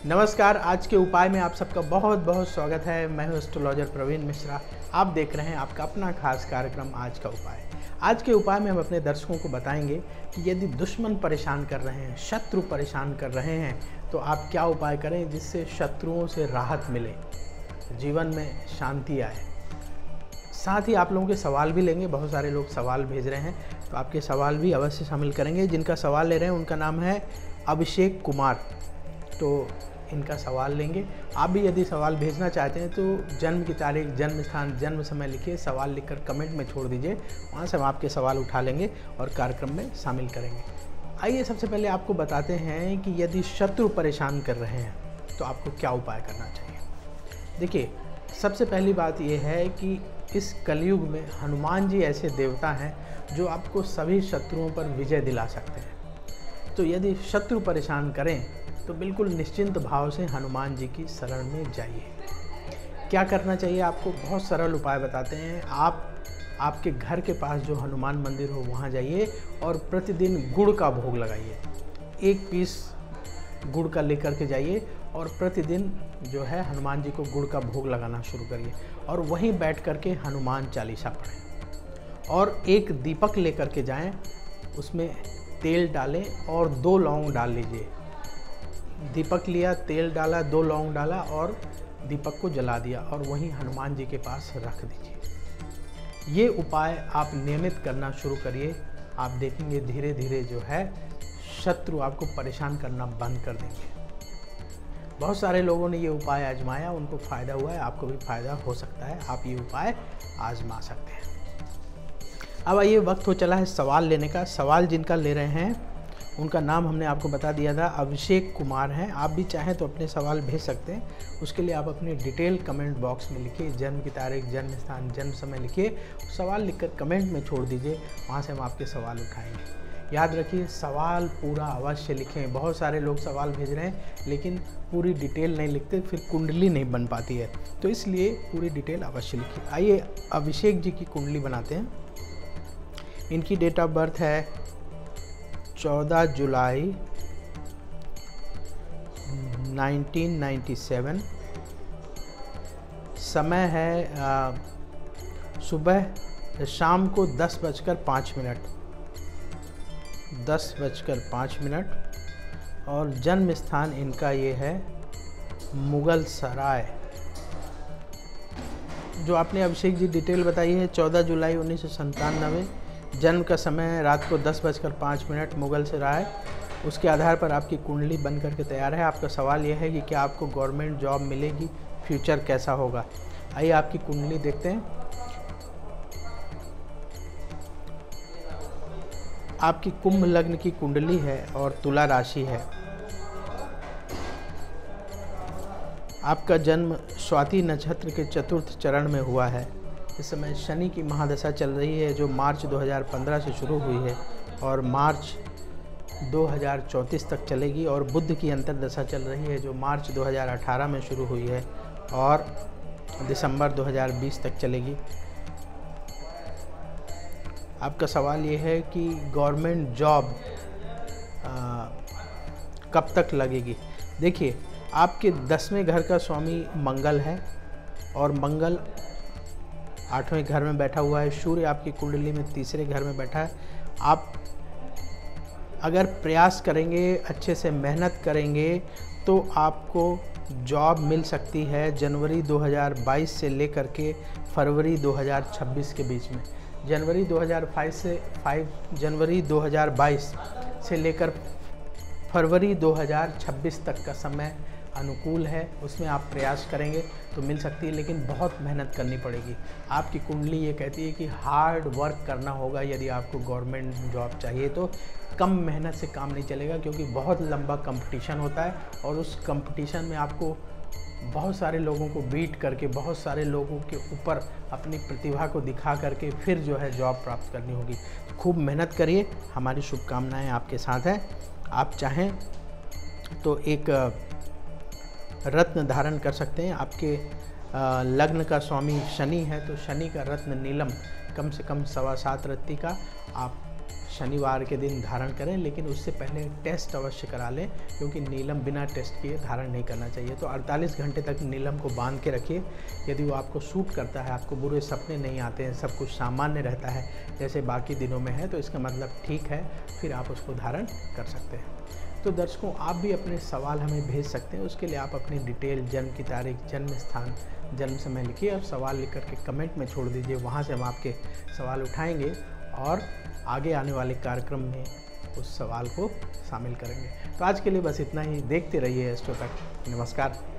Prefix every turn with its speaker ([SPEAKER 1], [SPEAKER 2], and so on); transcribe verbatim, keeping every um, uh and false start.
[SPEAKER 1] नमस्कार। आज के उपाय में आप सबका बहुत बहुत स्वागत है। मैं हूं एस्ट्रोलॉजर प्रवीण मिश्रा। आप देख रहे हैं आपका अपना खास कार्यक्रम आज का उपाय। आज के उपाय में हम अपने दर्शकों को बताएंगे कि यदि दुश्मन परेशान कर रहे हैं, शत्रु परेशान कर रहे हैं, तो आप क्या उपाय करें जिससे शत्रुओं से राहत मिले, जीवन में शांति आए। साथ ही आप लोगों के सवाल भी लेंगे। बहुत सारे लोग सवाल भेज रहे हैं, तो आपके सवाल भी अवश्य शामिल करेंगे। जिनका सवाल ले रहे हैं उनका नाम है अभिषेक कुमार, तो इनका सवाल लेंगे। आप भी यदि सवाल भेजना चाहते हैं तो जन्म की तारीख, जन्म स्थान, जन्म समय लिखिए, सवाल लिखकर कमेंट में छोड़ दीजिए। वहाँ से हम आपके सवाल उठा लेंगे और कार्यक्रम में शामिल करेंगे। आइए सबसे पहले आपको बताते हैं कि यदि शत्रु परेशान कर रहे हैं तो आपको क्या उपाय करना चाहिए। देखिए, सबसे पहली बात यह है कि इस कलयुग में हनुमान जी ऐसे देवता हैं जो आपको सभी शत्रुओं पर विजय दिला सकते हैं। तो यदि शत्रु परेशान करें तो बिल्कुल निश्चिंत भाव से हनुमान जी की शरण में जाइए। क्या करना चाहिए आपको, बहुत सरल उपाय बताते हैं। आप आपके घर के पास जो हनुमान मंदिर हो वहाँ जाइए और प्रतिदिन गुड़ का भोग लगाइए। एक पीस गुड़ का लेकर के जाइए और प्रतिदिन जो है हनुमान जी को गुड़ का भोग लगाना शुरू करिए और वहीं बैठ कर के हनुमान चालीसा पढ़ें। और एक दीपक लेकर के जाएं, उसमें तेल डालें और दो लौंग डाल लीजिए। दीपक लिया, तेल डाला, दो लौंग डाला और दीपक को जला दिया और वहीं हनुमान जी के पास रख दीजिए। ये उपाय आप नियमित करना शुरू करिए। आप देखेंगे धीरे धीरे जो है शत्रु आपको परेशान करना बंद कर देंगे। बहुत सारे लोगों ने ये उपाय आजमाया, उनको फ़ायदा हुआ है, आपको भी फ़ायदा हो सकता है। आप ये उपाय आजमा सकते हैं। अब आइए, वक्त हो चला है सवाल लेने का। सवाल जिनका ले रहे हैं उनका नाम हमने आपको बता दिया था, अभिषेक कुमार हैं। आप भी चाहें तो अपने सवाल भेज सकते हैं। उसके लिए आप अपनी डिटेल कमेंट बॉक्स में लिखिए, जन्म की तारीख, जन्म स्थान, जन्म समय लिखिए। सवाल लिखकर कमेंट में छोड़ दीजिए, वहाँ से हम आपके सवाल उठाएंगे। याद रखिए, सवाल पूरा अवश्य लिखें। बहुत सारे लोग सवाल भेज रहे हैं लेकिन पूरी डिटेल नहीं लिखते, फिर कुंडली नहीं बन पाती है, तो इसलिए पूरी डिटेल अवश्य लिखिए। आइए अभिषेक जी की कुंडली बनाते हैं। इनकी डेट ऑफ बर्थ है चौदह जुलाई नाइनटीन नाइन्टी सेवन। समय है आ, सुबह शाम को दस बजकर पाँच मिनट दस बजकर पाँच मिनट और जन्म स्थान इनका ये है मुगल सराय। जो आपने अभिषेक जी डिटेल बताई है, चौदह जुलाई उन्नीस सौ संतानवे। जन्म का समय रात को दस बजकर पाँच मिनट मुगल सराय। उसके आधार पर आपकी कुंडली बन करके तैयार है। आपका सवाल यह है कि क्या आपको गवर्नमेंट जॉब मिलेगी, फ्यूचर कैसा होगा। आइए आपकी कुंडली देखते हैं। आपकी कुंभ लग्न की कुंडली है और तुला राशि है। आपका जन्म स्वाति नक्षत्र के चतुर्थ चरण में हुआ है। इस समय शनि की महादशा चल रही है जो मार्च दो हज़ार पंद्रह से शुरू हुई है और मार्च दो हज़ार चौंतीस तक चलेगी। और बुध की अंतर्दशा चल रही है जो मार्च दो हज़ार अठारह में शुरू हुई है और दिसंबर दो हज़ार बीस तक चलेगी। आपका सवाल ये है कि गवर्नमेंट जॉब कब तक लगेगी। देखिए, आपके दसवें घर का स्वामी मंगल है और मंगल आठवें घर में बैठा हुआ है। सूर्य आपकी कुंडली में तीसरे घर में बैठा है। आप अगर प्रयास करेंगे, अच्छे से मेहनत करेंगे तो आपको जॉब मिल सकती है जनवरी दो हज़ार बाईस से लेकर के फरवरी दो हज़ार छब्बीस के बीच में। जनवरी दो हज़ार बाईस से फाइव जनवरी दो हज़ार बाईस से लेकर फरवरी दो हज़ार छब्बीस तक का समय अनुकूल है। उसमें आप प्रयास करेंगे तो मिल सकती है, लेकिन बहुत मेहनत करनी पड़ेगी। आपकी कुंडली ये कहती है कि हार्ड वर्क करना होगा। यदि आपको गवर्नमेंट जॉब चाहिए तो कम मेहनत से काम नहीं चलेगा, क्योंकि बहुत लंबा कंपटीशन होता है और उस कंपटीशन में आपको बहुत सारे लोगों को बीट करके, बहुत सारे लोगों के ऊपर अपनी प्रतिभा को दिखा करके फिर जो है जॉब प्राप्त करनी होगी। खूब मेहनत करिए, हमारी शुभकामनाएँ आपके साथ हैं। आप चाहें तो एक रत्न धारण कर सकते हैं। आपके लग्न का स्वामी शनि है तो शनि का रत्न नीलम कम से कम सवा सात रत्ती का आप शनिवार के दिन धारण करें, लेकिन उससे पहले टेस्ट अवश्य करा लें, क्योंकि नीलम बिना टेस्ट किए धारण नहीं करना चाहिए। तो अड़तालीस घंटे तक नीलम को बांध के रखिए। यदि वो आपको सूट करता है, आपको बुरे सपने नहीं आते हैं, सब कुछ सामान्य रहता है जैसे बाकी दिनों में है, तो इसका मतलब ठीक है, फिर आप उसको धारण कर सकते हैं। तो दर्शकों, आप भी अपने सवाल हमें भेज सकते हैं। उसके लिए आप अपनी डिटेल, जन्म की तारीख, जन्म स्थान, जन्म समय लिखिए और सवाल लिख करके कमेंट में छोड़ दीजिए। वहाँ से हम आपके सवाल उठाएंगे और आगे आने वाले कार्यक्रम में उस सवाल को शामिल करेंगे। तो आज के लिए बस इतना ही। देखते रहिए एस्ट्रो तक। नमस्कार।